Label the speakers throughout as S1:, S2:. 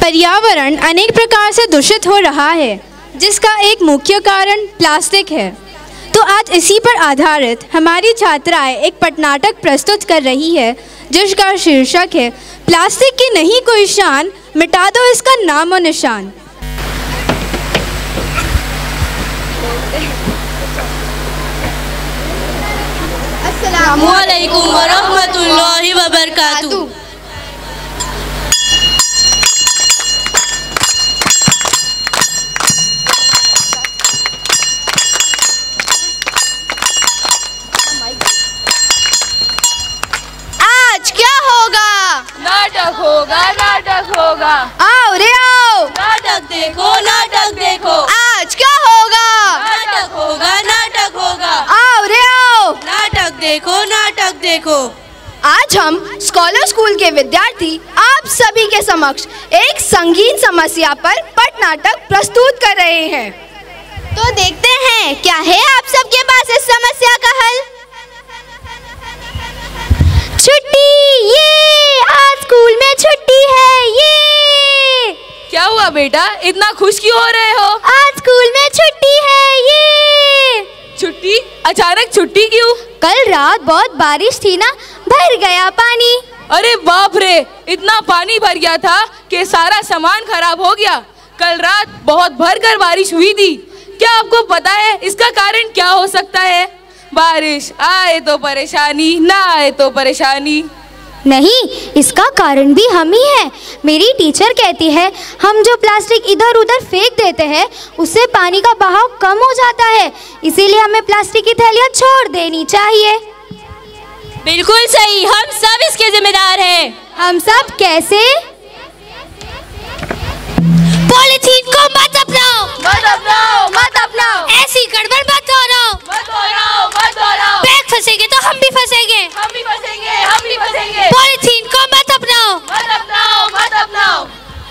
S1: पर्यावरण अनेक प्रकार से दूषित हो रहा है, जिसका एक मुख्य कारण प्लास्टिक है। तो आज इसी पर आधारित हमारी छात्राएं एक पटनाटक प्रस्तुत कर रही है, जिसका शीर्षक है प्लास्टिक की नहीं कोई शान, मिटा दो इसका नाम और निशान।
S2: अस्सलामुअलैकुम वरहमतुल्लाहि वबरकातुहू। आज क्या होगा?
S3: नाटक होगा, नाटक होगा।
S2: आओ रे आओ,
S3: नाटक देखो, नाटक देखो।
S2: आज क्या होगा?
S3: नाटक होगा, नाटक होगा।
S2: आओ रे आओ,
S3: नाटक देखो, नाटक देखो।
S2: आज हम स्कॉलर स्कूल के विद्यार्थी आप सभी के समक्ष एक संगीन समस्या पर पटनाटक प्रस्तुत कर रहे हैं। तो देखते हैं क्या है आप सबके पास इस समस्या का हल। छुट्टी, ये आज स्कूल में छुट्टी है। ये
S3: क्या हुआ बेटा, इतना खुश क्यों हो रहे हो?
S2: आज स्कूल में छुट्टी है। ये
S3: छुट्टी? अचानक छुट्टी क्यों?
S2: कल रात बहुत बारिश थी ना, भर गया पानी।
S3: अरे बाप रे, इतना पानी भर गया था कि सारा सामान खराब हो गया। कल रात बहुत भरकर बारिश हुई थी। क्या आपको पता है इसका कारण क्या हो सकता है? बारिश आए तो परेशानी, ना आए तो परेशानी।
S2: नहीं, इसका कारण भी हम ही है। मेरी टीचर कहती है हम जो प्लास्टिक इधर उधर फेंक देते हैं उससे पानी का बहाव कम हो जाता है, इसीलिए हमें प्लास्टिक की थैलियाँ छोड़ देनी चाहिए।
S3: बिल्कुल सही, हम सब इसके जिम्मेदार हैं।
S2: हम सब कैसे? पॉलीथीन को मत अपनाओ,
S3: मत अपनाओ, मत अपनाओ।
S2: ऐसी गड़बड़ मत दोहराओ,
S3: मत दोहराओ, मत दोहराओ।
S2: बैग फंसेंगे तो हम भी फंसेंगे,
S3: हम भी फंसेंगे, हम भी फंसेंगे।
S2: पॉलीथीन को मत अपनाओ,
S3: मत अपनाओ, मत अपनाओ।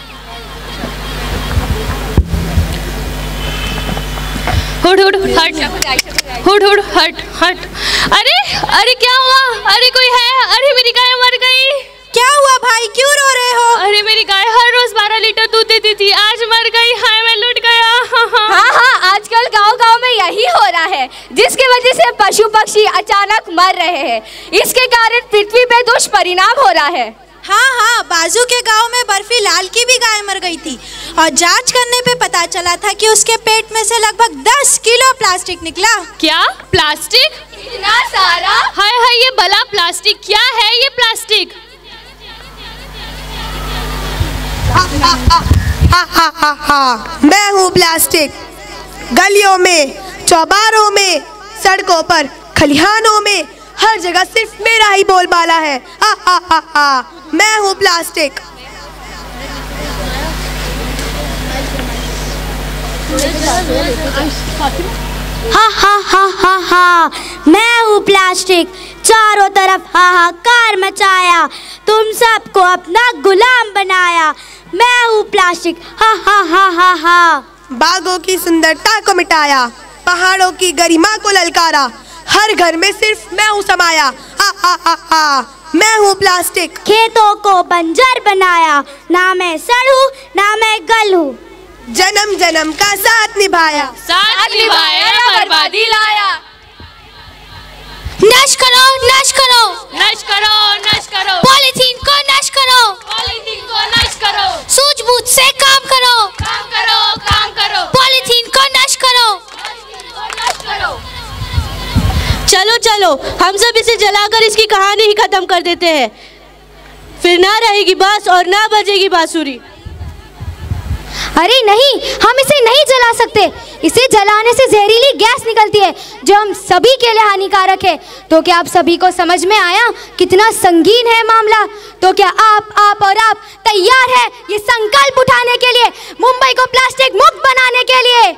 S4: हुड हुड हट, हुड हुड हट हट। अरे अरे क्या हुआ? अरे कोई है? अरे मेरी गाय मर गई।
S1: क्या हुआ भाई, क्यों रो रहे हो?
S4: अरे मेरी गाय हर रोज 12 लीटर दूध देती थी, आज मर गई। हाय मैं लुट गया।
S2: हाँ, आजकल गांव-गांव में यही हो रहा है, जिसकी वजह से पशु पक्षी अचानक मर रहे हैं। इसके कारण पृथ्वी पे दुष्परिणाम हो रहा है।
S1: हाँ, बाजू के गांव में बर्फी लाल की भी गाय मर गई थी और जांच करने पे पता चला था कि उसके पेट में से लगभग 10 किलो प्लास्टिक निकला।
S4: क्या प्लास्टिक?
S2: इतना सारा?
S4: हाय हाय, ये भला प्लास्टिक क्या है? ये प्लास्टिक
S5: मैं हूँ प्लास्टिक। गलियों में, चौबारों में, सड़कों पर, खलिहानों में, हर जगह सिर्फ मेरा ही बोलबाला है। मैं हूँ प्लास्टिक।
S2: मैं हूँ प्लास्टिक। चारों तरफ हाहाकार मचाया, तुम सबको अपना गुलाम बनाया। मैं हूँ प्लास्टिक।
S5: बागों की सुंदरता को मिटाया, पहाड़ों की गरिमा को ललकारा, हर घर में सिर्फ मैं हूँ समाया। मैं हूँ प्लास्टिक।
S2: खेतों को बंजर बनाया, ना मैं सड़ूं ना मैं गलूं।
S5: जन्म जन्म का साथ निभाया,
S4: साथ निभाया, बर्बादी लाया।
S2: नश करो, नश करो,
S4: नश करो, नश करो।
S2: पॉलीथीन को नश करो,
S4: पॉलीथीन को नश करो।
S2: सूझबूझ से काम करो,
S4: काम करो, काम करो।
S2: पॉलीथीन को नश करो।
S4: नश करो।
S3: चलो चलो, हम सब इसे जलाकर इसकी कहानी ही खत्म कर देते हैं। फिर ना रहेगी बांस और ना बजेगी बांसुरी।
S2: अरे नहीं, हम इसे नहीं जला सकते। इसे जलाने से जहरीली गैस निकलती है जो हम सभी के लिए हानिकारक है। तो क्या आप सभी को समझ में आया कितना संगीन है मामला? तो क्या आप और आप तैयार हैं ये संकल्प उठाने के लिए, मुंबई को प्लास्टिक मुक्त बनाने के लिए?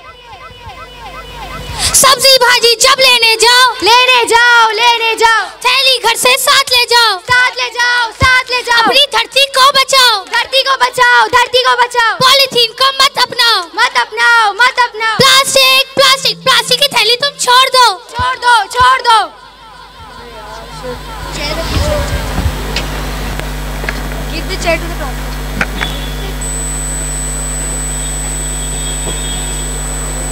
S2: सब्जी भाजी जब लेने जाओ, लेने जाओ, लेने जाओ। थैली घर से साथ ले जाओ, साथ ले जाओ, साथ ले जाओ। अपनी धरती को बचाओ, धरती को बचाओ, धरती को बचाओ। पॉलीथीन को मत अपनाओ, मत अपनाओ, मत अपनाओ। प्लास्टिक, प्लास्टिक, प्लास्टिक की थैली तुम छोड़ दो, छोड़ दो, छोड़ दो। Give the chair to the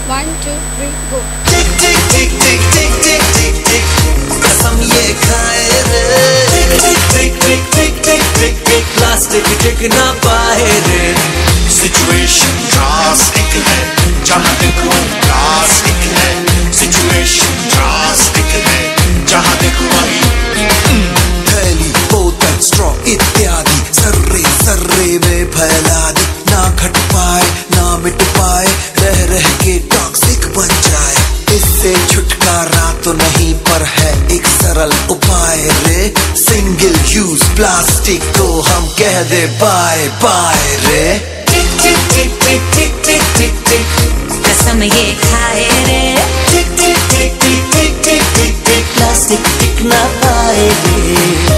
S2: 1 2 3 गो।
S6: टिक टिक टिक टिक टिक टिक टिक टिक कसम ये खाए रे। टिक टिक टिक टिक टिक टिक टिक प्लास्टिक टिक ना पाए रे।
S7: सिचुएशन ड्रास्टिक है, जहाँ देखो प्लास्टिक है। सिचुएशन ड्रास्टिक है, जहाँ देखो वही
S6: थैली बोतल स्ट्रॉ इत्यादि सर्रे सर्रे में फैला दी। ना घट पाए ना मिट पाए, रह रह के टॉक्सिक बन जाए। इससे छुटकारा तो नहीं पर है एक सरल उपाय रे। सिंगल यूज प्लास्टिक को हम कह दे बाय बाय रे। टिक टिक टिक टिक टिक टिक टिक टिक
S8: कसम ये खाए रे।
S6: टिक टिक टिक टिक टिक टिक टिक टिक प्लास्टिक टिक ना पाए रे।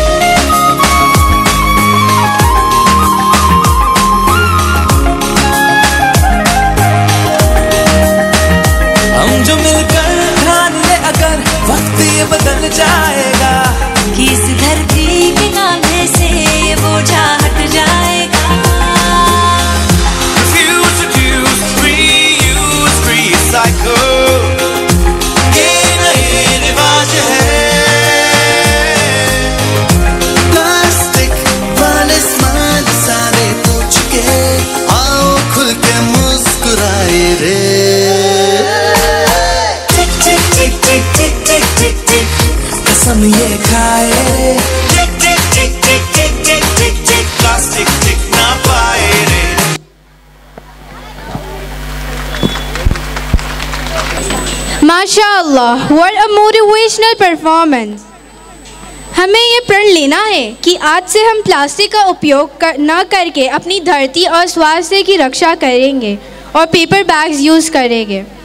S6: हम जो मिलकर ठान ले अगर वक्त ये बदल जाएगा
S8: कि इस धरती के कांधे से ये बोझा हट जाएगा।
S6: Refuse, reduce, reuse, recycle, ये नए रिवाज है। प्लास्टिक वाले स्माइल सारे पूछ के आओ खुल के मुस्कुराए रे। टिक टिक टिक टिक टिक टिक टिक टिक कसम ये खाए रे। टिक टिक टिक टिक टिक टिक टिक टिक प्लास्टिक टिक ना पाए रे।
S1: माशाअल्लाह, what a motivational performance। हमें ये प्रण लेना है कि आज से हम प्लास्टिक का उपयोग न करके अपनी धरती और स्वास्थ्य की रक्षा करेंगे और पेपर बैग्स यूज़ करेंगे।